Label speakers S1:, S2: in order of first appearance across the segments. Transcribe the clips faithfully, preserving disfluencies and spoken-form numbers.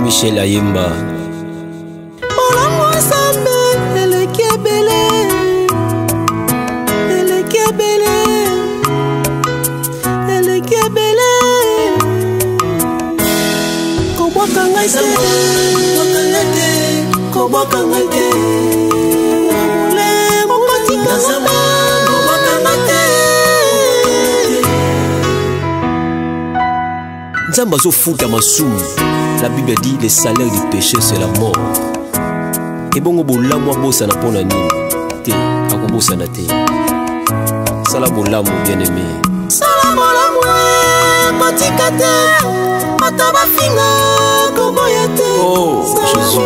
S1: Michel Ayemba. Nzamba zo futa masumu. La Bible dit le salaire du péché c'est la mort. Et bon bolamu abosa na pona nini te akobosa na te. Sala bolamu bien aimé. Sala bolamu kotika te. Mataba finga koboyete. Oh Jésus.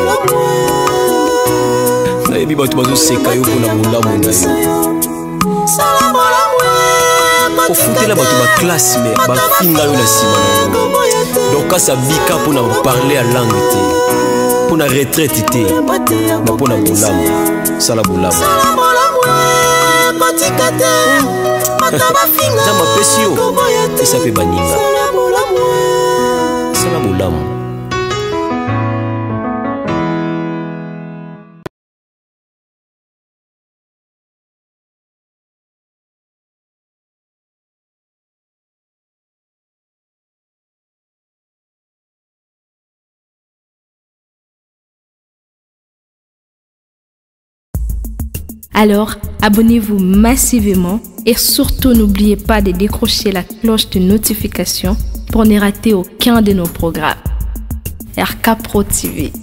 S1: Na yebi batu bazo seka yo pona bolamu na yo. Sala bolamu kotika la batu ba classe mais ba finga yo na sima na yo. Donc quand ça vika pour nous parler à langue pour la retraite té mais pour la bolamu sala bolamu zamba pesio et ça fait baninga sala bolamu.
S2: Alors, abonnez-vous massivement et surtout n'oubliez pas de décrocher la cloche de notification pour ne rater aucun de nos programmes. R K Pro T V.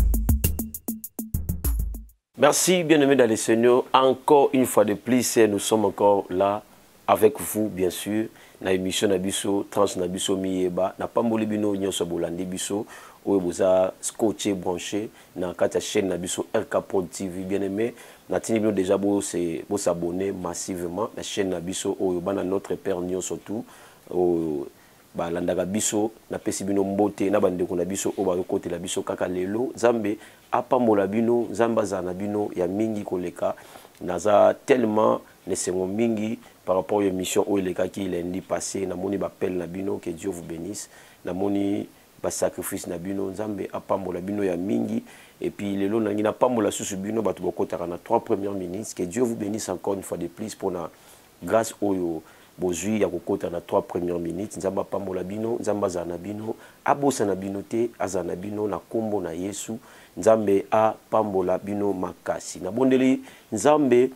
S1: Merci bien-aimés dans les Seigneurs. Encore une fois de plus, nous sommes encore là avec vous, bien sûr. Na émission Nabiso, Trans Nabiso Miyeba, na pamboli bino nyonso bolandi biso, oyo boza scotché branché na kata chaîne Nabiso R K Pro T V bien-aimé. Natini bino déjà bo se bo s'abonner massivement la chaîne Nabiso oyo bana notre père nyonso tout o ba landaka biso na pesi bino mbote na bandeko na biso o ba côté la biso kaka lelo Nzambe apambola bino Nzamba za na bino ya mingi koleka naza tellement nesengo mingi par rapport à l'émission où il est qui lundi passé na moni bapel na bino que Dieu vous bénisse na moni ba sacrifice na bino Nzambe apambola bino ya mingi et puis lelo na ngina pambola susu bino batu bokotaka na trois premières minutes que Dieu vous bénisse encore une fois de plus pour na grâce oyo bozui ya kokota na trois premières minutes Nzamba pambola bino Nzamba za na bino abosa na bino te azana bino na kombo na Yesu Nzambe a pambola bino makasi na bondeli Nzambe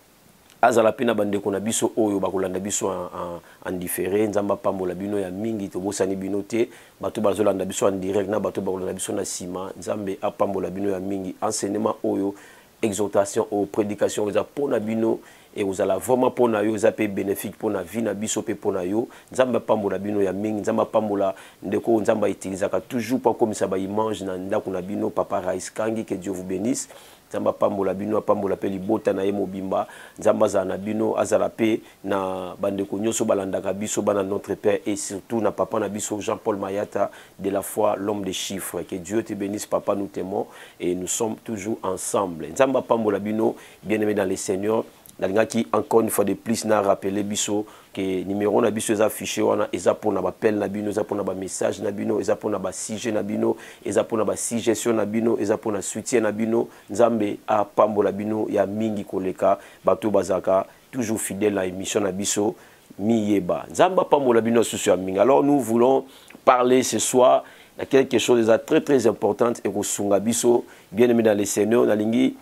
S1: azala pena bandeko na biso oyo bakolanda biso en, en, en différé Nzamba pambola bino ya mingi to bosani bino te bato bazolanda biso en direct na bato bakolanda biso na sima Nzambe apambola bino ya mingi enseignement oyo exhortation ou prédication za pona bino et vous allez vraiment pona yo za pe bénéfique pona vie na biso pe pona yo Nzamba pambola bino ya mingi Nzamba pambola ndeko Nzamba utilisaka toujours pas comme ça ba image na ndako na bino papa Raiskangi que Dieu vous bénisse Nzamba pambola bino pambola pe libota na ye mobimba Nzamba za na bino azala pe na bandeko nyonso balandaka biso bana notre père et surtout na papa na biso Jean-Paul Mayata de la foi l'homme des chiffres que Dieu te bénisse papa nous t'aimons et nous sommes toujours ensemble Nzamba pambola bino bien-aimé dans les Seigneurs la qui encore une fois de plus n'a rappelé biso que numéro na biso est affiché wana eza pour na appel na bino eza pour na ba message na bino eza pour na ba sujet na bino eza pour na ba suggestion na bino eza pour na soutien na bino Nzambe a pambola bino ya mingi koleka bato bazaka toujours fidèle à émission na biso Miyeba Nzamba pambola bino susu ya mingi. Alors nous voulons parler ce soir de quelque chose de très très importante et ko sunga biso bien-aimé dans les Seigneurs na lingi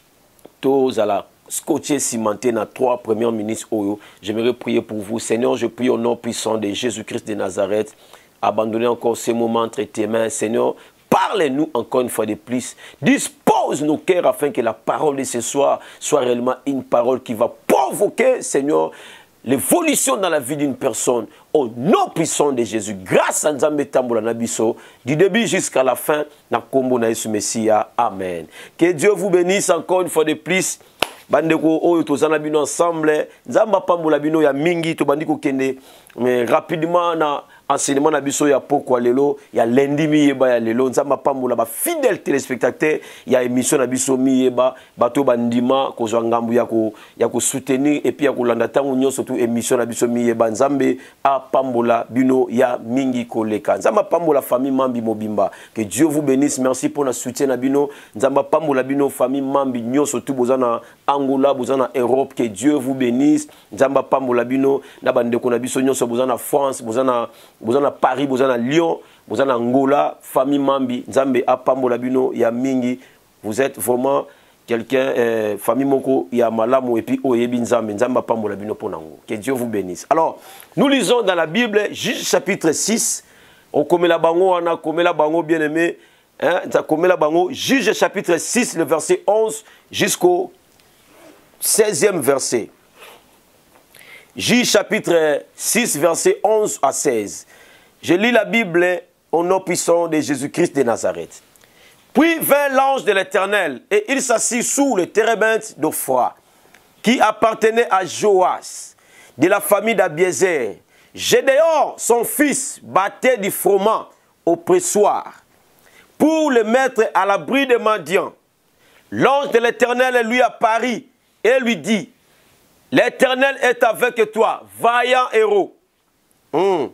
S1: to zala scotché cimenté dans trois premières minutes oyo. J'aimerais prier pour vous. Seigneur, je prie au nom puissant de Jésus-Christ de Nazareth. Abandonnez encore ces moments entre tes mains. Seigneur, parlez-nous encore une fois de plus. Dispose nos cœurs afin que la parole de ce soir soit réellement une parole qui va provoquer, Seigneur, l'évolution dans la vie d'une personne. Au nom puissant de Jésus. Grâce à Nzambe Tambola Nabiso, du début jusqu'à la fin, na kombo na Yesu Messia. Amen. Que Dieu vous bénisse encore une fois de plus. Bandeko oyo tozana bino ensemble Nzamba pambola bino ya mingi to bandiko kende mais rapidement na enseignement na biso ya pokwa lelo ya lundi miyeba ya lelo nzamba pambola ba fidèle téléspectateur ya émission na biso miyeba bato bandima kozwa ngambu ya ko ya ko soutenir et puis ya kolanda tango nyonso tout émission na biso miyeba nzambe a pambola bino ya mingi koleka nzamba pambola famille Mambi Mobimba que Dieu vous bénisse merci pour le soutien na bino nzamba pambola bino famille Mambi nyonso tout bozana Angola bozana Europe que Dieu vous bénisse nzamba pambola bino na bandeko na biso nyonso bozana France bozana bozana Paris bozana Lyon bozana Angola famille Mambi nzambe apambola bino ya mingi vous êtes vraiment quelqu'un euh, famille moko ya malamu et puis oyebi nzambe nzamba apambola bino ponango que Dieu vous bénisse. Alors nous lisons dans la Bible Juge chapitre six on komela bango wana komela bango bien-aimé hein ça komela bango Juge chapitre six le verset onze jusqu'au seizième verset. Juge chapitre six verset onze à seize. Je lis la Bible au nom puissant de Jésus-Christ de Nazareth. Puis vint l'ange de l'Éternel et il s'assit sous le térébinthe d'Ophra qui appartenait à Joas de la famille d'Abiézer. Gédéon, son fils, battait du froment au pressoir pour le mettre à l'abri des mendiants. L'ange de l'Éternel lui apparut et lui dit: l'Éternel est avec toi, vaillant héros. Hum.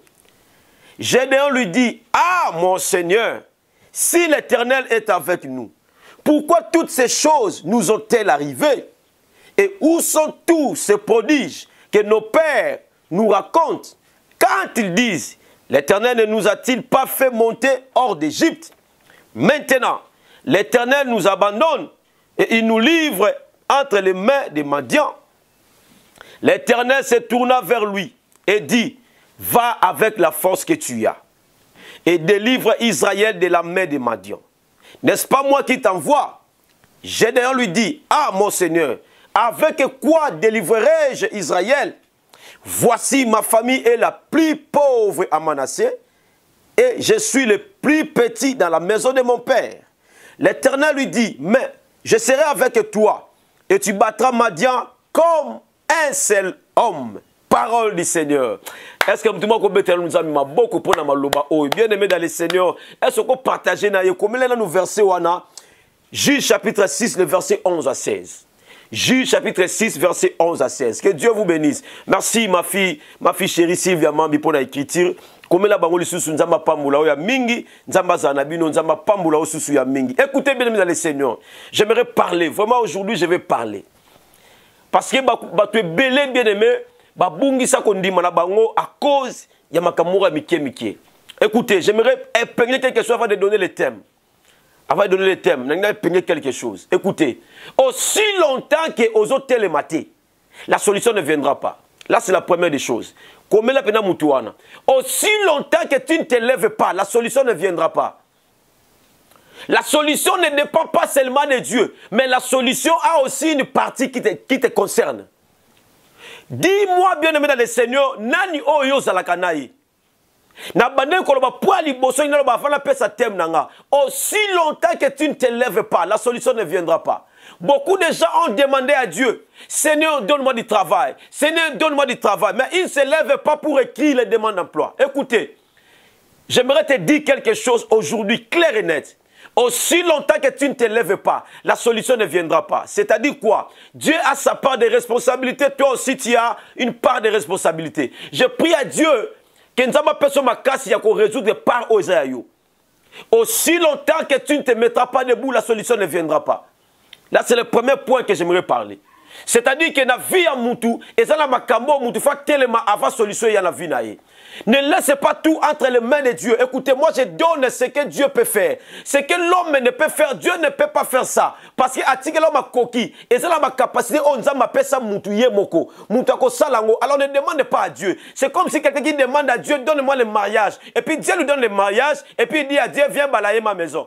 S1: Gédéon lui dit: ah, mon Seigneur, si l'Éternel est avec nous, pourquoi toutes ces choses nous ont-elles arrivé? Et où sont tous ces prodiges que nos pères nous racontent quand ils disent: l'Éternel ne nous a-t-il pas fait monter hors d'Égypte? Maintenant, l'Éternel nous abandonne et il nous livre entre les mains des mendiants. L'Éternel se tourna vers lui et dit: va avec la force que tu as et délivre Israël de la main des mendiants. N'est-ce pas moi qui t'envoie? Gédéon lui dit: ah, mon Seigneur, avec quoi délivrerai-je Israël? Voici, ma famille est la plus pauvre à Manassé et je suis le plus petit dans la maison de mon père. L'Éternel lui dit: mais je serai avec toi et tu battras Madian comme un seul homme. Parole du Seigneur. Est-ce que nous avons beaucoup pour nous bien aimé dans le Seigneur? Est-ce qu'on partage nous verset Juge chapitre six, le verset onze à seize. Juge chapitre six, verset onze à seize. Que Dieu vous bénisse. Merci ma fille, ma fille chérie Sylvia Mambi pour l'écriture. Comme la bango lisusu nzamba pambula ya mingi, nzamba zanabino nzamba pambula osusu ya mingi. Écoutez bien aimé dans le Seigneur. J'aimerais parler. Vraiment aujourd'hui je vais parler. Parce que bah tu es belé bien aimé. Babungi sa kondima na bango à cause ya makamura mike mike. Écoutez, j'aimerais épingler quelque chose avant de donner le thème. Avant de donner le thème, j'aimerais épingler quelque chose. Écoutez, aussi longtemps que aux autres télématés, la solution ne viendra pas. Là, c'est la première des choses. Comme la pena mutuana. Aussi longtemps que tu ne te lèves pas, la solution ne viendra pas. La solution ne dépend pas seulement de Dieu, mais la solution a aussi une partie qui te, qui te concerne. Dis-moi bien aimé dans le Seigneur, nani oyo zalakanaï. Na bande koloba poali boso ina ba fana pesa thème nanga. Aussi longtemps que tu ne te lèves pas, la solution ne viendra pas. Beaucoup de gens ont demandé à Dieu: Seigneur, donne-moi du travail. Seigneur, donne-moi du travail. Mais ils ne se lèvent pas pour écrire les demandes d'emploi. Écoutez, j'aimerais te dire quelque chose aujourd'hui, clair et net. Aussi longtemps que tu ne te lèves pas, la solution ne viendra pas. C'est-à-dire quoi? Dieu a sa part de responsabilité, toi aussi tu as une part de responsabilité. Je prie à Dieu que nous avons personne ma casse pour résoudre par aux aïeux. Aussi longtemps que tu ne te mettras pas debout, la solution ne viendra pas. Là, c'est le premier point que j'aimerais parler. C'est-à-dire que la vie à Moutou, et ça, la makambo Moutou, faut tellement avoir solution à la vie naïe. Ne laissez pas tout entre les mains de Dieu. Écoutez, moi je donne ce que Dieu peut faire. Ce que l'homme ne peut faire, Dieu ne peut pas faire ça. Parce que attique l'homme a coquille. Et ça, ma capacité, on m'appelle ça Moutou Yemoko. Moutou Salango. Alors ne demande pas à Dieu. C'est comme si quelqu'un qui demande à Dieu, donne-moi le mariage. Et puis Dieu lui donne le mariage. Et puis il dit à Dieu, viens balayer ma maison.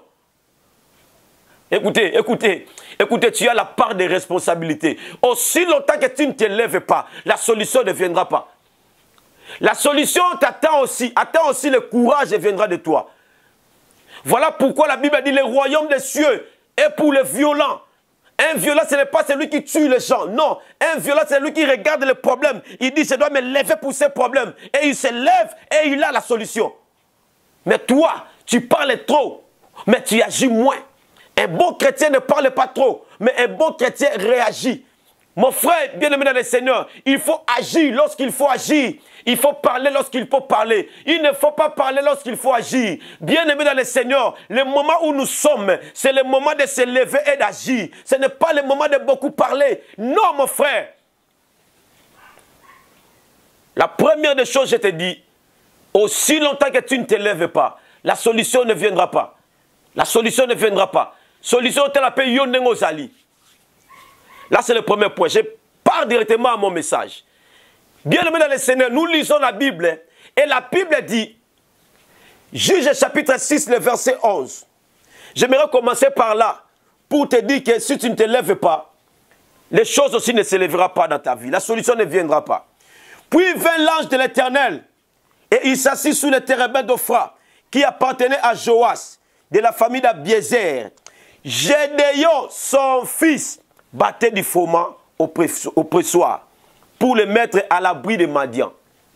S1: Écoutez, écoutez, écoutez, tu as la part de responsabilité. Aussi longtemps que tu ne te lèves pas, la solution ne viendra pas. La solution t'attend aussi, attend aussi le courage et viendra de toi. Voilà pourquoi la Bible dit le royaume des cieux est pour les violents Un violent, ce n'est pas celui qui tue les gens. Non. Un violent, c'est celui qui regarde les problèmes. Il dit, je dois me lever pour ces problèmes. Et il se lève et il a la solution. Mais toi, tu parles trop, mais tu agis moins. Un bon chrétien ne parle pas trop, mais un bon chrétien réagit. Mon frère, bien-aimé dans le Seigneur, il faut agir lorsqu'il faut agir. Il faut parler lorsqu'il faut parler. Il ne faut pas parler lorsqu'il faut agir. Bien-aimé dans le Seigneur, le moment où nous sommes, c'est le moment de se lever et d'agir. Ce n'est pas le moment de beaucoup parler. Non, mon frère. La première des choses, je te dis, aussi longtemps que tu ne te lèves pas, la solution ne viendra pas. La solution ne viendra pas. Solution, tu l'appelles Yonengozali. Là, c'est le premier point. Je pars directement à mon message. Bien-aimés dans le Seigneur, nous lisons la Bible. Et la Bible dit, Juge chapitre six, le verset onze. J'aimerais commencer par là, pour te dire que si tu ne te lèves pas, les choses aussi ne se lèveront pas dans ta vie. La solution ne viendra pas. Puis vint l'ange de l'Éternel, et il s'assit sous le térébin d'Ophra, qui appartenait à Joas, de la famille d'Abiézer. Gédéon, son fils, battait du fourment au pressoir pour le mettre à l'abri des Madians.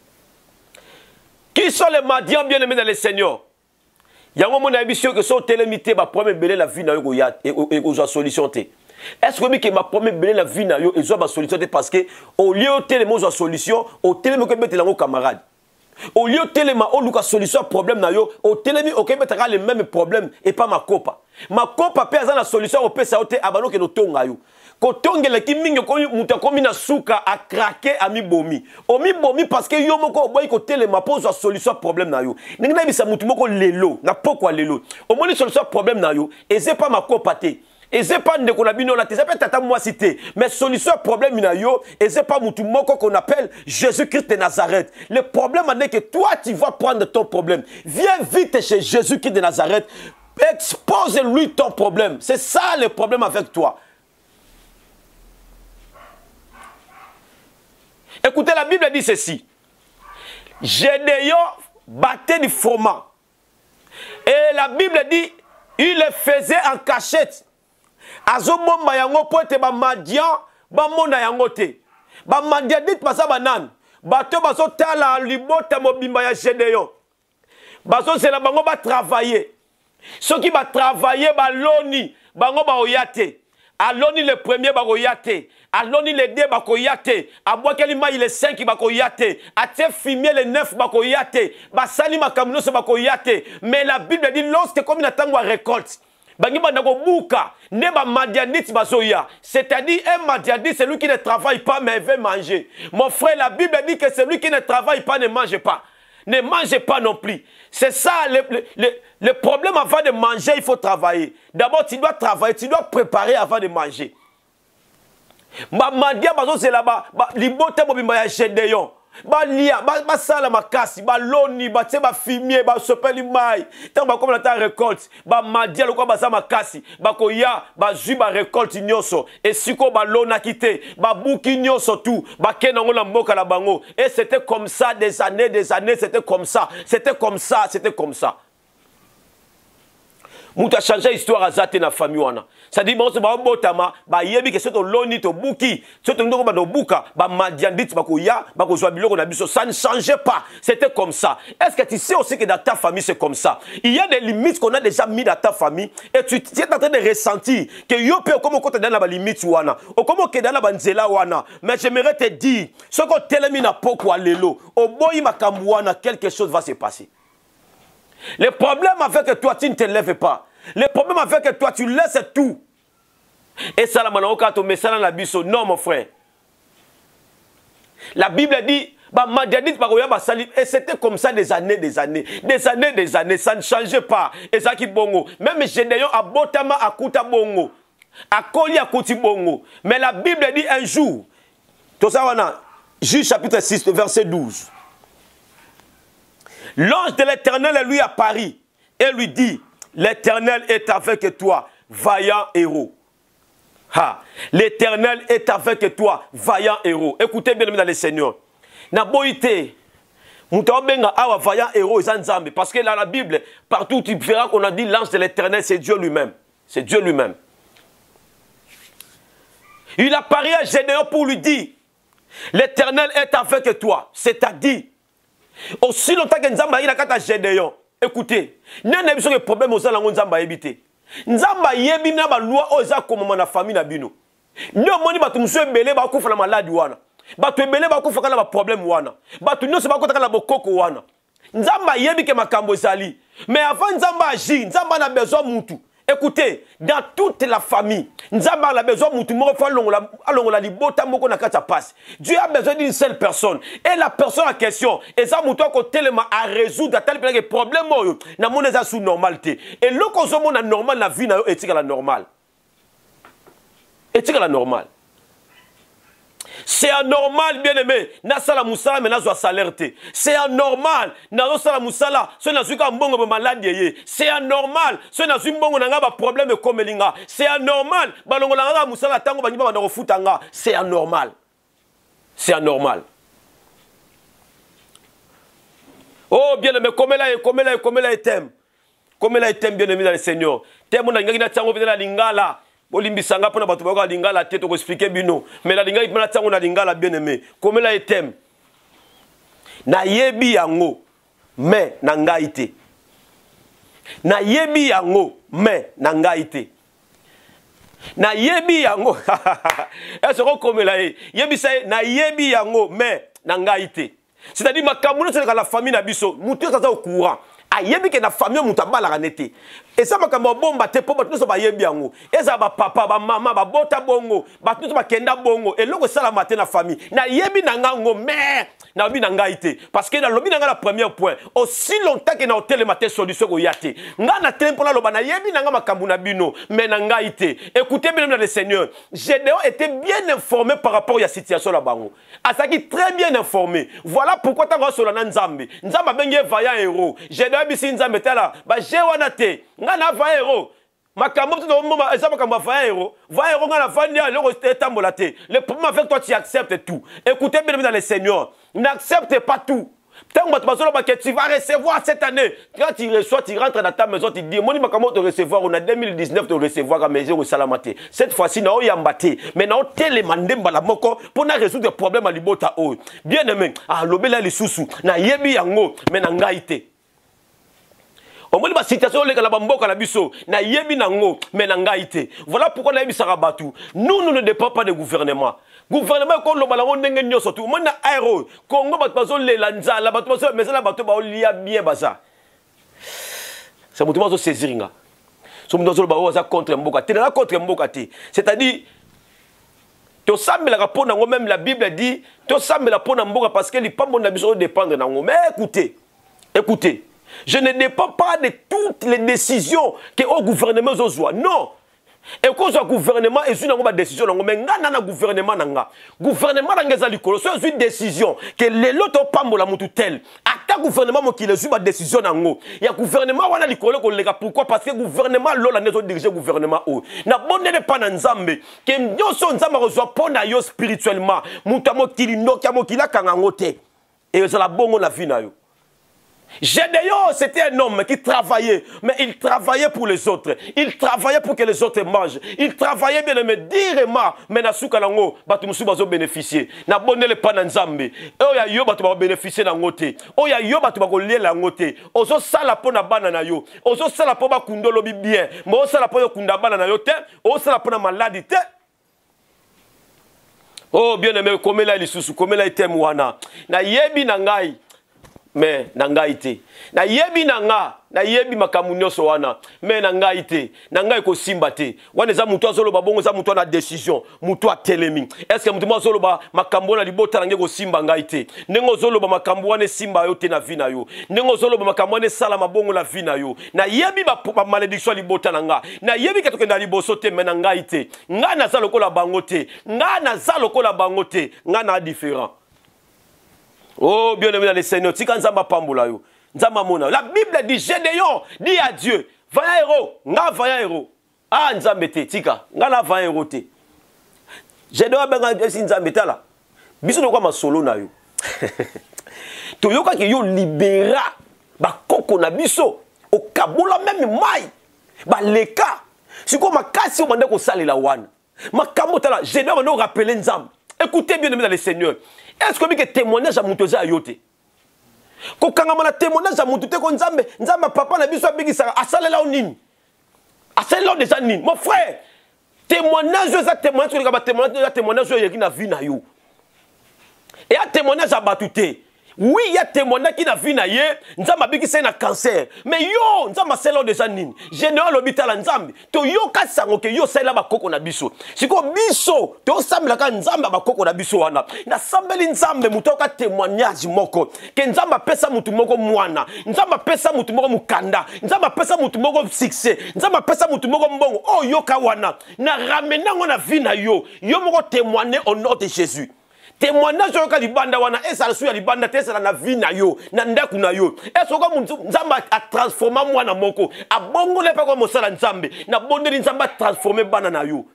S1: Qui sont les Madians, bien-aimés dans le Seigneur? Il y a un moment d'ambition que sont télémités, ma première belle la vie et aux solutions. Est-ce que ma première belle la vie et aux solutions parce que au lieu de télémo aux solutions, au télémo que mettre les camarades. Au lieu de téléma, on a solution problème na yo, au télémi au Québec les mêmes problèmes et pas ma copa. Ma copa pèse la solution au P C A T abano que no tonga yo. Ko tongele ki mingi ko muta komi na suka a craquer a mi bomi. O mi bomi parce que yo moko boy ko téléma pose la solution problème na yo. Ningi na bisa mutu moko lelo, na pourquoi lelo. Au moni solution problème na yo, et c'est pas ma copa té. Et c'est pas de qu'on a bino la c'est pas tata moi cité mais solution problème ina yo et c'est pas mutu moko qu'on appelle Jésus-Christ de Nazareth. Le problème est que toi tu vas prendre ton problème. Viens vite chez Jésus-Christ de Nazareth. Expose-lui ton problème. C'est ça le problème avec toi. Écoutez, la Bible dit ceci. Gédéon battait du fourment. Et la Bible dit il le faisait en cachette. Azomomba yango pote ba madian ba mona yango te ba madian dit pasa banan bato baso tala libota mobimba ya Gédéon baso c'est la bango ba travailler ceux qui va travailler ba loni bango ba oyate aloni le premier ba oyate aloni le deux ba oyate abwakeli mai le cinq ba oyate atie fumier le neuf ba oyate ba sali makamno se ba oyate mais la Bible dit lorsque comme na tango récolte c'est-à-dire un madianite, c'est lui qui ne travaille pas mais veut manger. Mon frère, la Bible dit que celui qui ne travaille pas ne mange pas. Ne mange pas non plus. C'est ça le, le, le, le problème. Avant de manger, il faut travailler. D'abord, tu dois travailler, tu dois préparer avant de manger. C'est là-bas. Gédéon. Ba lia, ba ba sala makasi, ba loni, ba tse ba fumier, ba sopeli mai. Tant ba comme la récolte, ba madia lo ko ba sa makasi, ba ko ya, ba ju ba récolte nyoso. Et siko ba lona kité, ba buki nyoso tout, ba kenango la mboka la bango. Et c'était comme ça des années, des années, c'était comme ça, c'était comme ça, c'était comme ça. Mouta changé l'histoire à Zate na famille wana. Ça dit bon c'est ba botama, ba yebi que c'est to loni to buki, c'est to ndoko ba do buka, ba madiandit ba ko ya, ba ko zwa biloko na biso, ça ne changeait pas. C'était comme ça. Est-ce que tu sais aussi que dans ta famille c'est comme ça? Il y a des limites qu'on a déjà mis dans ta famille et tu, tu es en train de ressentir que yo pe comme ko te dans la limite wana, o comme ke dans la banzela wana. Mais j'aimerais te dire, ce qu'on telemi na poko lelo, o boyi makambu wana, quelque chose va se passer. Le problème avec que toi, tu ne te lèves pas. Le problème avec que toi, tu laisses tout. Et ça, la manaoka, tu mets ça dans la biso. Non, mon frère. La Bible dit, et c'était comme ça des années, des années. Des années, des années. Ça ne changeait pas. Et ça qui bongo. Même Gédéon a botama à kuta bongo. A koli à kuti bongo. Mais la Bible dit un jour. Tout ça, on a. Juge chapitre six, verset douze. L'ange de l'Éternel lui apparut et lui dit, l'Éternel est avec toi, vaillant héros. L'Éternel est avec toi, vaillant héros. Écoutez bien dans le Seigneur. Na boité, mutabenga awa vaillant héros zanzambe parce que dans la Bible, partout tu verras qu'on a dit l'ange de l'Éternel, c'est Dieu lui-même. C'est Dieu lui-même. Il a parié à Gédéon pour lui dire, l'Éternel est avec toi. C'est-à-dire, aussi longtemps que Nzamba il a kata Gédéon, écoutez, n'y a pas de problème aux alentours Nzamba éviter. Nzamba yebi na ba loi oza comme na famille na bino. Nyo moni batu muso ebele ba kufa na maladi wana. Batu ebele ba kufa kana ba problème wana. Batu nyonso ba kota kana bokoko wana. Nzamba yebi ke makambo ezali. Mais avant Nzamba agir, Nzamba na besoin mutu. Écoutez, dans toute la famille, Nzamba a besoin mutu moko fa longola alongola libota moko na kata passe. Dieu a besoin d'une seule personne. Et la personne en question, et ça mutu ko tellement à résoudre tel que problème moyo na moneza sous normalité. Et le consommons na normal la vie na yo éthique la normale. Éthique la normale. C'est anormal, bien aimé. Na sala musala, mais na zo salerté. C'est anormal. Na zo sala musala, ce na zuka mbongo malade yé. C'est anormal. Ce na zuka mbongo nanga ba problème comme linga. C'est anormal. Balongo nanga musala tango banyiba bana refutanga. C'est anormal. C'est anormal. Oh, bien aimé, comme là, comme là, comme là, thème. Comme là, thème, bien aimé dans le Seigneur. Thème, on a gagné tango bien la lingala. Olimbisanga pona batu bako lingala tete ko expliquer bino mais la lingala ipana tango na lingala bien aimé comme la etem na yebi yango mais na ngaite na yebi yango mais na ngaite na yebi yango est-ce que comme la yebi ça na yebi yango mais na ngaite c'est-à-dire makambo c'est la famille na biso mutu ça au courant ayebi ke na famille mutabala kanete et ça makambo bomba te po batu so ba yebi yango eza ba papa ba mama ba bota bongo batu so ba kenda bongo et loko sala matin na famille na yebi na ngango mais na bi na ngaite parce que na lobi na la premier point aussi longtemps que na hôtel matin solution ko yate nga na tempo la loba na yebi na nga makambo na bino mais na ngaite écoutez bien le Seigneur Gédéon était bien informé par rapport à la situation la bango asaki très bien informé voilà pourquoi ta va sur la Nzambe Nzamba bengi vaillant héros Gédéon bisi Nzambe tala ba jewana te nga na va héros makambo to mo eza makambo va héros va héros nga na fandi ya loko etambola te le problème avec toi tu acceptes tout écoutez bien dans le Seigneur n'accepte pas tout. Tant que tu vas recevoir cette année, quand tu reçois, tu rentres dans ta maison, tu dis, moi, je vais te recevoir, on a deux mille dix-neuf, tu recevoir à la maison au Salamate. Cette fois-ci, on a embatté, mais on a télémandé pour résoudre des problèmes à l'ibota. Bien aimé, ah, l'obéla les sous-sous, na yebi yango, mais na ngaite. Au moins, la situation est que la biso, na yebi nango, mais na ngaite. Voilà pourquoi la yebi sarabatu. Nous, nous ne dépendons pas du gouvernement. Gouvernement ko lo balango ndenge nyoso tu mona aéro Congo bat bazo le lanza la bat bazo mais la bato ba olia bien baza ça mutu bazo saisiringa so mutu bazo ba oza contre mboka te na contre mboka te c'est-à-dire to sambela rapona ngo même la Bible dit to sambela pona mboka parce que les pambo na biso dépendre na ngo mais écoutez écoutez je ne dépends pas de toutes les décisions que au gouvernement zozoa non. Et quand le gouvernement est une décision, mais ngana na gouvernement nanga. Gouvernement nanga za likolo, c'est une décision que les loto pambola mutu tel. Ata gouvernement mo qui les une décision nango. Il y a gouvernement wana likolo ko lega pourquoi parce que gouvernement lola nezo diriger gouvernement o. Na bonne pas na Nzambe que nyoso Nzambe reçoit pona yo spirituellement. Mutu mo kilino kya mo kila kangango te. Et ça la bongo la vie na yo. Gédéon, c'était un homme qui travaillait, mais il travaillait pour les autres. Il travaillait pour que les autres mangent. Il travaillait bien, mais dire ma, mais na souka lango, batu musu bazo bénéficier. Na bonne le pas Nzambe. Oh ya yo batu ba bénéficier na ngote. Oh ya yo batu ba ko lier la ngote. Ozo sala po na bana na yo. Ozo sala po ba kundolo bi bien. Mais ozo sala po yo kunda bana na yo te. Ozo sala po na maladie te. Oh bien aimé, comme là il sous, comme là il t'aime wana. Na yebi na ngai. Mais na ngai te na yebi na nga na yebi makamu nyonso wana mais na ngai te na ngai ko simba te wana za mutu azoloba bongo za mutu na décision mutu a telemi est-ce que mutu azoloba makambo na libota na ngeko simba ngai te nengo zoloba makambo wana simba yo te na vie na yo nengo zoloba makambo wana sala mabongo la vie na yo na yebi ba, ba malédiction libota na nga na yebi ke tokenda liboso te mais na ngai te nga na za lokola bango te nga na za lokola bango te nga na différent. Oh, bien aimé dans le Seigneur, si quand Nzamba pambola yo, Nzamba mona. La Bible dit Gédéon dit à Dieu, vaillant héros, nga vaillant héros. Ah Nzambe te, tika, nga na vaillant héros te. Gédéon benga si Nzambe ta la. Biso nokwa masolo na yo. To yoka ki yo libéra ba koko na biso, o kabola même mai. Ba leka. Siko makasi o bande ko salela wana. makambo tala général on rappeler nzambe. Écoutez bien dans le Seigneur. Est-ce que que témoignage à mutoza ayote? Ko kanga mala témoignage à mutote ko nzambe, nzamba papa na biso abigisa asalela onini. Asalela déjà nini? Mon frère, témoignage ça témoignage ko ka témoignage témoignage yo yeki na vie na yo. Et un témoignage à batouté. Oui, il y a témoignage qui n'a vu na ye, nzamba bikisa na cancer. Mais yo, nzamba selo déjà nini. Général l'hôpital nzambe. To yo ka sango ke yo sela ba koko na biso. Siko biso, to sambela ka nzamba ba koko na biso wana. Na sambeli nzambe mutoka témoignage moko. Ke nzamba pesa mutu moko mwana. Nzamba pesa mutu moko mukanda. Nzamba pesa mutu moko succès. Nzamba pesa mutu moko mbongo. Oh yo ka wana. Na ramena ngona vie na yo. Yo moko témoigner au nom de Jésus. Témoignage yoka libanda wana esa la suya libanda tesa na vie na yo na ndaku na yo eso ko nzamba a transformer mwana moko a bongo le pa ko mosala nzambe na bondeli nzamba transformer bana na yo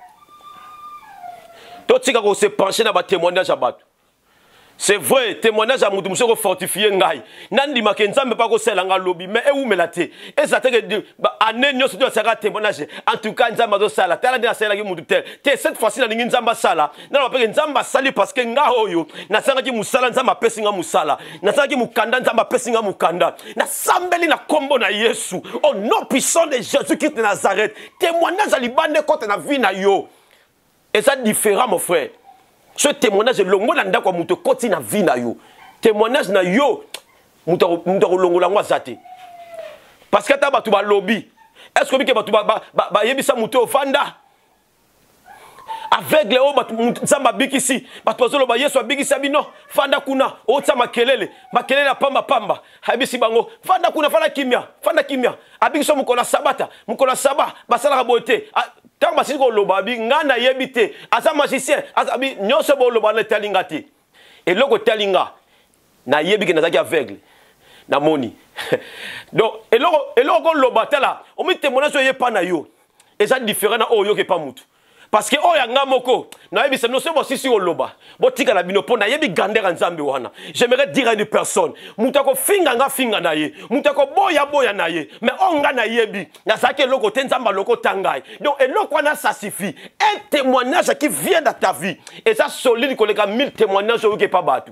S1: to tika ko se pencher na ba témoignage à bato. C'est vrai, témoignage à mutu musoko fortifier ngai. Nandi make nzambe pa ko sela nga lobi mais e umela te. Et ça te que année nyoso to saka témoignage. En tout cas nzamba zo sala. Tala de sala ki mutu tel. Te cette fois-ci na ningi nzamba sala. Na ba pe nzamba sali parce que nga oyo na sanga ki musala nzamba pesi nga musala. Na sanga ki mukanda nzamba pesi nga mukanda. Na sambeli na kombo na Yesu. Au nom puissant de Jésus-Christ de Nazareth. Témoignage à libande contre na vie na yo. Et ça différent mon frère. Ce témoignage est longo na ndako muto koti na vie na yo. Témoignage na yo muto muto longo la ngwa zate. Parce que ta batu ba lobby. Est-ce que bike batu ba ba ba yebisa muto ofanda? Aveugle o batu nzamba bikisi. Batu bazolo ba Yesu abikisi bino fanda kuna o tsama kelele. Makelele na pamba pamba. Habisi bango fanda kuna fanda kimia. Fanda kimia. Abikiso mukola sabata. Mukola saba basala ka bote. Tant que ko loba bi ngana yebite asa magicien asa bi nyonso bo loba na talinga te et loko talinga na yebi ke nazaki aveugle na moni donc et loko et loko loba tala o mi témoignage ye pa na yo et ça différent na o yo ke pa mutu parce que o ya ngamoko na yebi se no se bo sisi o loba bo tika na bino pona yebi gandera nzambe wana. J'aimerais dire à une personne mutako finga nga finga na ye mutako boya boya na ye mais onga na yebi na sake loko te nzamba loko tangai donc et loko na ça suffit un témoignage qui vient de ta vie et ça solide koleka mille témoignages au ke pa batu.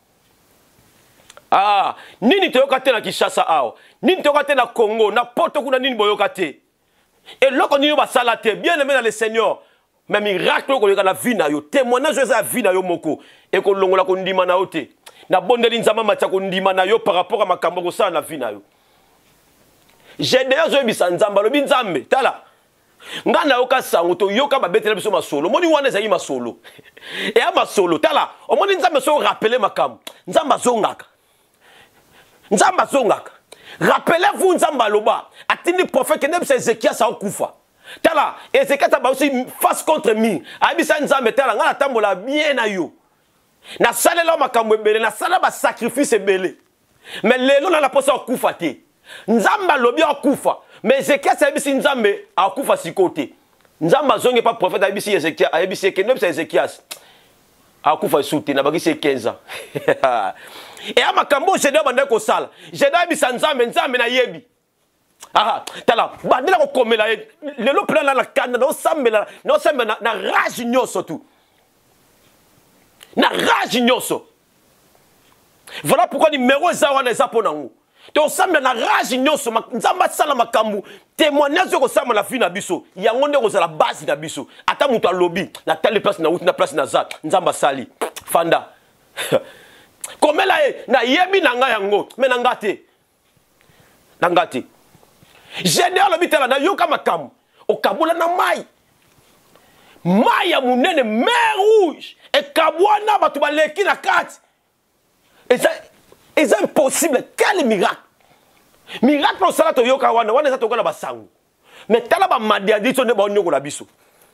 S1: Ah nini te yoka te na Kinshasa ao nini te yoka te na Congo na poto kuna nini boyoka te et loko nini ba salate bien aimé dans le Seigneur. Mais miracle ko la vie na yo témoignage de la vie na yo moko et ko longola ko ndima na ote na bondeli nzama matya ko ndima na yo par rapport à makambo ko sa na vie na yo. J'ai d'ailleurs zo bisa nzamba lo binzambe tala ngana yoka sango to yoka ba betela biso masolo moni wana za yi masolo et a masolo tala o moni nzambe so rappeler makambo nzamba zongaka nzamba zongaka rappelez-vous nzamba loba atindi prophète ne c'est Ézéchias sa okufa. Tala, Ézéchias a aussi face contre mi. Abisa nzambe tala ngala tambola bien na yo. Na salela makambo ebele, na sala ba sacrifice ebele. Mais lelo na la posa okufa te. Nzamba lobi okufa. Mais Ézéchias abisi nzambe akufa sikote. Nzamba zonge pas prophète abisi Ézéchias, abisi ke nem c'est Ézéchias. Akufa souti na bakisi quinze ans. Et a makambo je dois bande ko sala. Je dois abisa nzambe nzambe na yebi. Ah, tala, bandela ko komela le lo plan la kanda no sambela no sambela na rage nyoso tout. Na rage nyoso. Voilà pourquoi numéro zéro na zapo nango. To sambela na rage nyoso nzamba sala makambu témoignage ko samba la vie na biso. Yango nde ko sala base na biso. Ata mutu alobi na telle place na wuti na place na za nzamba sali. Fanda. Komela e na yebi na nga yango me na ngate. Na ngate. Général l'hôpital na yoka makamu o kabula na mai mai ya munene mer rouge et kabwana batu baleki na kati et ça c'est impossible. Quel miracle miracle au salato yoka wana wana za tokola basangu mais tala ba madiadi to ne ba onyoko la biso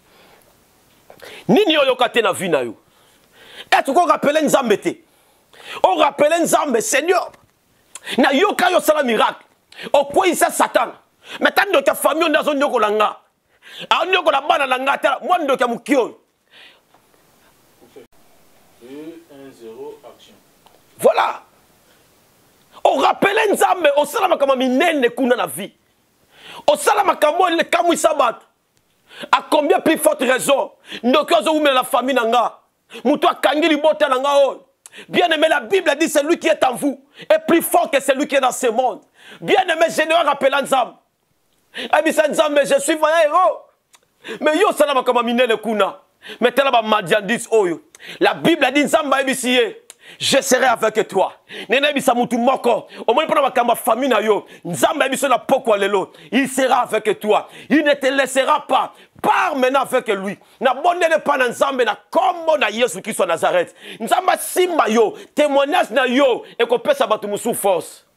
S1: nini yoka te na vie na yo et tu ko rappeler nzambe te on rappeler nzambe Seigneur na yoka yo sala miracle o quoi ça Satan. Mais tant que ta famille dans un yoko langa, a un yoko la bana langa, moi ne dois mukio.
S3: un zéro action.
S1: Voilà. On rappelle Nzambe, on salama kama minene kuna na vie. On salama kama le kamu sabat. À combien plus forte raison? Ndokozo ou la famille nanga. Moutoua kangi libota nanga o. Bien aimé, la Bible dit celui qui est en vous est plus fort que celui qui est dans ce monde. Bien aimé, je dois rappeler Nzam. Abisa Nzam, mais je suis voyé héros. Mais yo salama comme amine le kuna. Mais tel ba madiandis oyo. La Bible dit Nzam ba ebisiye. Je serai avec toi. Nene bisa mutu moko. Au moins pendant ma famille na yo. Nzam ba ebiso na poko lelo. Il sera avec toi. Il ne te laissera pas. Pars maintenant avec lui. Na bonne pas na Nzambe na kombo na Yesu Christ wa Nazareth. Nzamba simba yo. Témoignage na yo. Et qu'on peut s'abattre sous force.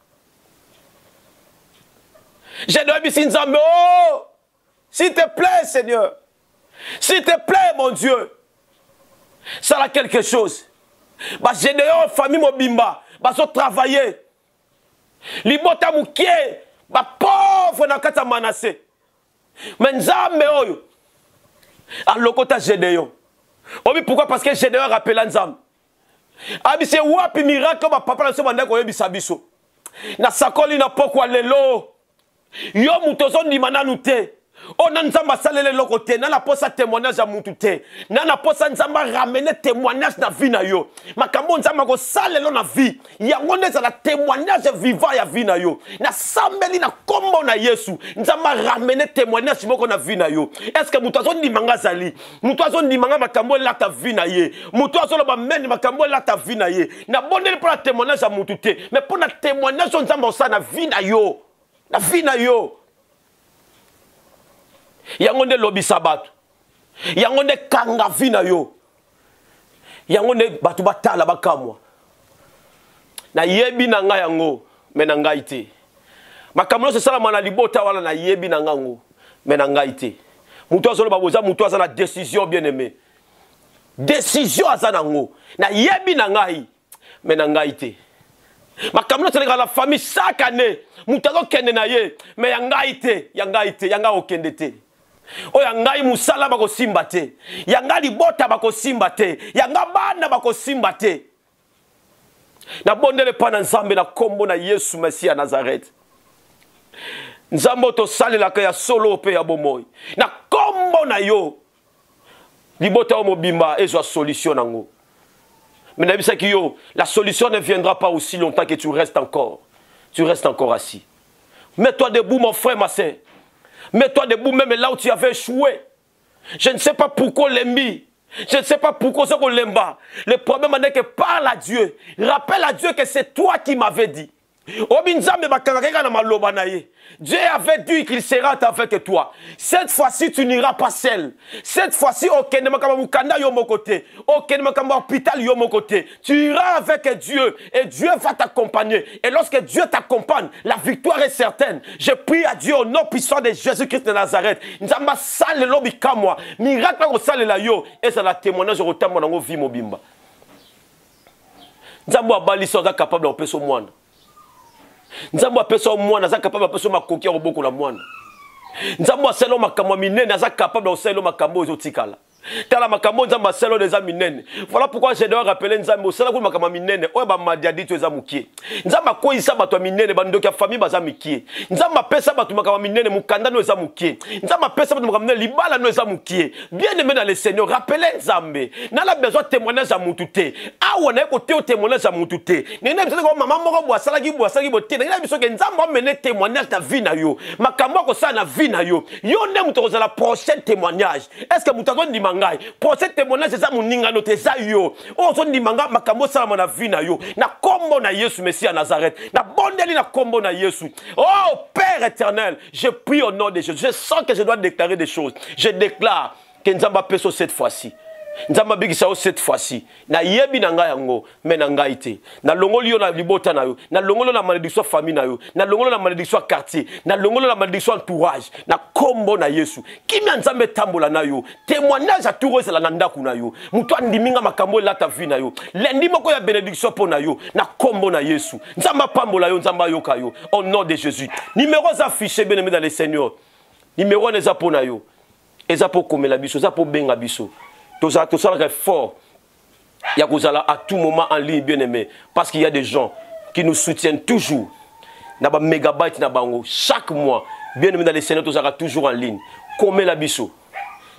S1: Je dois dire Nzambe. Oh! S'il te plaît, Seigneur. S'il te plaît, mon Dieu. Ça a quelque chose. Bah, j'ai des famille mobimba. Bah, so travailler. Libota mouké. Bah, pauvre na kata manase. Mais Nzambe oyo. Alors, kota Gédéon. Obi, pourquoi? Parce que Gédéon rappelle Nzambe. Abi, c'est wapi miracle, bah, papa, na se manda ko yebi sabiso. Na sakoli na poko lelo. Yo mutozo ni mananu te. Oh, Nzamba salele lokote, nana posa témoignage à mutute, nana posa Nzamba ramener témoignage na vie na yo. Makambo Nzamba ko salelo na vie, yangonde za la témoignage vivant ya vie na yo. Na sambeli na kombo na Yesu, Nzamba ramener témoignage moko na vie na yo. Est-ce que mutazo ni manga zali, mutazo ni manga makambo la ta vie na ye, mutazo ba men makambo la ta vie na ye. Na bonne pour la témoignage à mutute, mais pour la témoignage Nzamba sa na vie na yo, na vie na yo. Yangonde lobi sabato. Yangonde kanga vina yo. Yangonde batu batala bakamwa. Na yebi na nga yango mena ngai te. Makamlo se sala mana libota wala na yebi na ngango mena ngai te. Mutu azolo baboza mutu azana décision bien aimé. Décision azana ngo na yebi na ngai mena ngai te. Makamlo se la famille chaque année mutu azo kende na ye mais yangai te, yangai te, yanga okende te. O yangai musala bako simba te. Yanga libota bako simba te. Yanga bana bako simba te. Na bondele pa na Nzambe na kombo na Yesu Mesia Nazareth. Nzambo to sali la ya solo pe ya bomoy. Na kombo na yo. Libota o mobimba ezwa solution nango. Mais n'abisa ki yo, la solution ne viendra pas aussi longtemps que tu restes encore. Tu restes encore assis. Mets-toi debout mon frère, ma sœur. Mets-toi debout même là où tu avais échoué. Je ne sais pas pourquoi l'ennemi. Je ne sais pas pourquoi c'est qu'on l'aime pas. Le problème est que parle à Dieu. Rappelle à Dieu que c'est toi qui m'avais dit. Dieu avait dit qu'il sera avec toi. Cette fois-ci, tu n'iras pas seul. Cette fois-ci, aucun ne m'a yo mon côté. Aucun ne m'a hôpital yo mon côté. Tu iras avec Dieu et Dieu va t'accompagner. Et lorsque Dieu t'accompagne, la victoire est certaine. Je prie à Dieu au nom puissant de Jésus-Christ de Nazareth. Nzamba sale lobi kamwa. Miracle ko sale la yo. Et ça la témoignage au temps mon vie mobimba. Nzamba abali soza capable de peso mwana. Nzambo apeso mwana za capable apeso makoki ya boko la mwana. Nzambo aselo makambo minene za capable oselo makambo ezotikala. Tala makambo nzambo aselo des minene. Voilà pourquoi je dois rappeler nzambo oselo ko makambo minene oyo ba madiadi to eza mukie. Nzambo koyisa bato minene bandoki ya famille baza mikie. Nzambo apesa bato makambo minene mukanda no eza mukie. Nzambo apesa bato makambo libala no eza mukie. Bien aimé dans le Seigneur, rappelez Nzambe. Na la besoin témoignage à mutute. Awa na ko te témoignage à mutute. Nena biso ko maman moko bo asala ki bo asala ki bo te. Nena biso ke nzambo amene témoignage ta vie na yo. Makambo ko sa na vie na yo. Yo ne muto ko la prochaine témoignage. Est-ce que muto ko ndima ngai? Prochaine témoignage c'est ça moninga no te sa yo. O so ndima nga makambo sa na vie na yo. Na kombo na Yesu Messia Nazareth. Na bondeli na kombo na Yesu. Oh Père éternel, je prie au nom de Jésus. Je sens que je dois déclarer des choses. Je déclare que nzamba peso cette fois-ci. Nzamba bigisa cette fois-ci. Na yebi na ngai yango, mais na ngai te. Na longoli yo na libota na yo, na longolo na malédiction famille na yo, na longolo na malédiction quartier, na longolo na malédiction entourage, na kombo na Yesu. Kimi nzambe tambola na yo. Témoignage à tout rose la nandaku na yo. Muto andiminga makambo la ta vie na yo. Lendi moko ya bénédiction po na yo, na kombo na Yesu. Nzamba pambola yo, nzamba yoka yo. Au nom de Jésus. Numéros affichés bien aimé dans le Seigneur. Numéro neza po na yo. Eza po komela biso, eza po benga biso. Tout ça, tout ça est fort. Il y a à tout moment en ligne, bien aimé. Parce qu'il y a des gens qui nous soutiennent toujours. Naba mégabyte na bango. Chaque mois, bien aimé dans les Seigneurs, tout ça toujours en ligne. Comme la biso.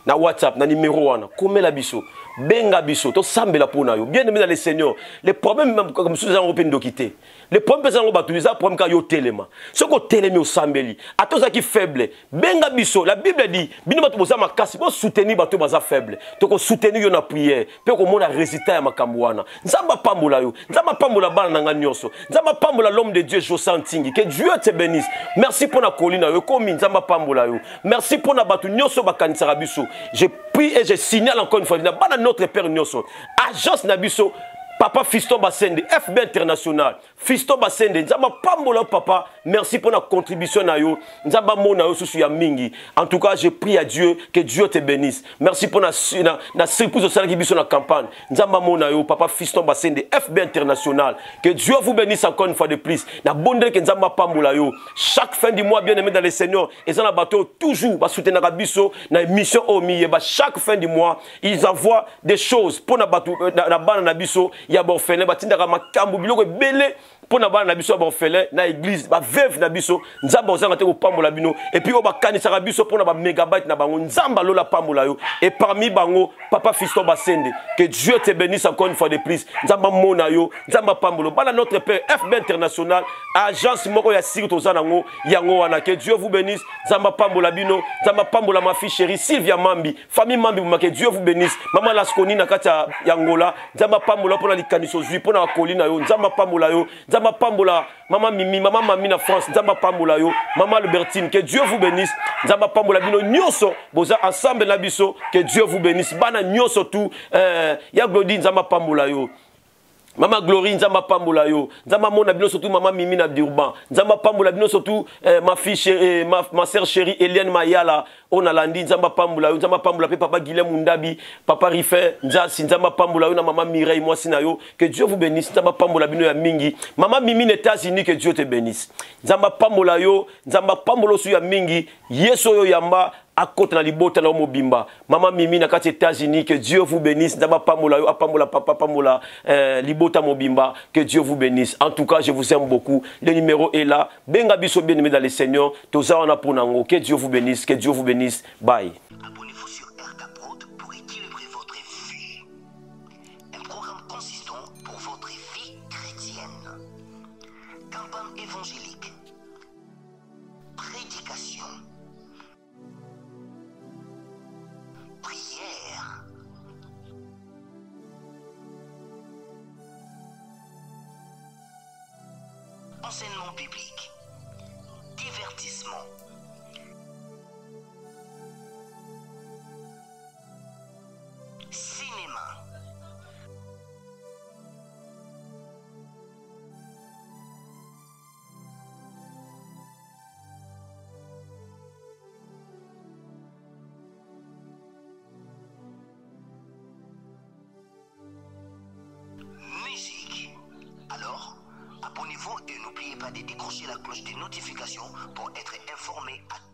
S1: na WhatsApp na numéro wana komela biso benga biso to sambela pona yo bien aimé dans le Seigneur les problèmes même comme sous en open dokité les problèmes pesan ba tuliza problème ka yo telema soko telemi o sambeli atoza ki faible benga biso la Bible dit bino bato boza makasi bo soutenir bato baza faible to ko soutenir yo na prière pe ko mona résultat ya makambo wana nzamba pambola yo nzamba pambola bana nanga nyonso nzamba pambola l'homme de Dieu Josan Tingi que Dieu te bénisse merci pour na kolina yo komi nzamba pambola yo merci pour na bato nyonso bakanisa biso je prie et je signale encore une fois na bana notre père nyonso agence na biso Papa Fiston Basende, F B International, Fiston Basende, Nzamba Pambola papa, merci pour la contribution na yo, Nzamba Mona yo sous ya mingi. En tout cas, je prie à Dieu que Dieu te bénisse. Merci pour la na surprise au salaire qui sur la campagne. Nzamba Mona yo, Papa Fiston Basende, F B International, que Dieu vous bénisse encore une fois de plus. Na bonne que Nzamba Pambola yo, chaque fin du mois bien aimé dans le Seigneur, et ça na bateau toujours ba soutenir Abisso na mission au milieu, chaque fin du mois, ils envoient des choses pour na bateau na bana na biso. Il y a bon félin batindaka makambo biloko belé pour na bana na biso bon félin na église ba veuve na biso nzamba ozanga te ko pambola bino et puis o ba kanisa ka biso pour na ba mégabyte na bango nzamba lola pambola yo et parmi bango Papa Fiston Basende que Dieu te bénisse encore une fois de plus nzamba mona yo nzamba pambolo bana notre père F B International agence moko ya siri tozana ngo yango wana que Dieu vous bénisse nzamba pambola bino nzamba pambola ma fille chérie Sylvia Mambi famille Mambi que Dieu vous bénisse maman Laskoni na kata yangola nzamba pambola pour likaniso zui pona kolina yo nzamba pambola yo nzamba pambola maman Mimi maman Mami na France nzamba pambola yo maman Albertine que Dieu vous bénisse nzamba pambola bino nyonso boza ensemble na biso que Dieu vous bénisse bana nyonso tout euh ya glodi nzamba pambola yo Maman Glory, Nzamba Pambola yo, Nzamba Mona bino surtout maman Mimi na Durban, Nzamba Pambola bino surtout euh, ma fille chérie, ma, ma sœur chérie Eliane Mayala, on a landi Nzamba Pambola yo, Nzamba Pambola pe papa Guilhem Mundabi, papa Rife, Nzasi Nzamba Pambola yo na maman Mireille moi sinayo, que Dieu vous bénisse, Nzamba Pambola bino ya mingi, maman Mimi aux États-Unis que Dieu te bénisse. Nzamba Pambola yo, Nzamba Pambola su ya mingi, Yeso yo yamba à côté na libota na mobimba maman Mimi na kati États-Unis que Dieu vous bénisse ndaba pamola yo apamola papa pamola euh, libota mobimba que Dieu vous bénisse en tout cas je vous aime beaucoup le numéro est là benga biso bien aimé dans le Seigneur toza wana ponango que Dieu vous bénisse que Dieu vous bénisse bye.
S4: Abonnez-vous sur R K Prod pour équilibrer votre vie, un programme consistant pour votre vie chrétienne, campagne évangélique, prédication, prière, enseignement biblique, divertissement, cinéma, musique. Alors, abonnez-vous et n'oubliez pas de décrocher la cloche des notifications pour être informé à